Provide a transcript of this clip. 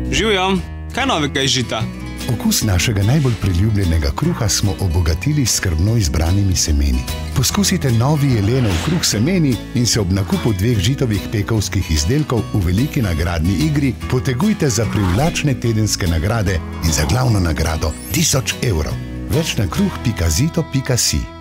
Živjo, kaj novega iz žita? Okus našega najbolj priljubljenega kruha smo obogatili s skrbno izbranimi semeni. Poskusite novi Jelenov kruh semeni in se ob nakupu 2 žitovih pekovskih izdelkov v veliki nagradni igri potegujte za privlačne tedenske nagrade in za glavno nagrado 1000 evrov. Več na kruh.zito.si.